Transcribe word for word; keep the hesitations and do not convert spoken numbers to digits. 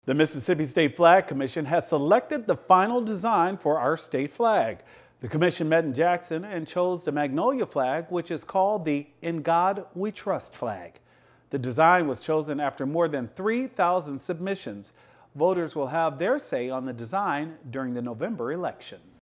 The Mississippi State Flag Commission has selected the final design for our state flag. The commission met in Jackson and chose the Magnolia flag, which is called the In God We Trust flag. The design was chosen after more than three thousand submissions. Voters will have their say on the design during the November election.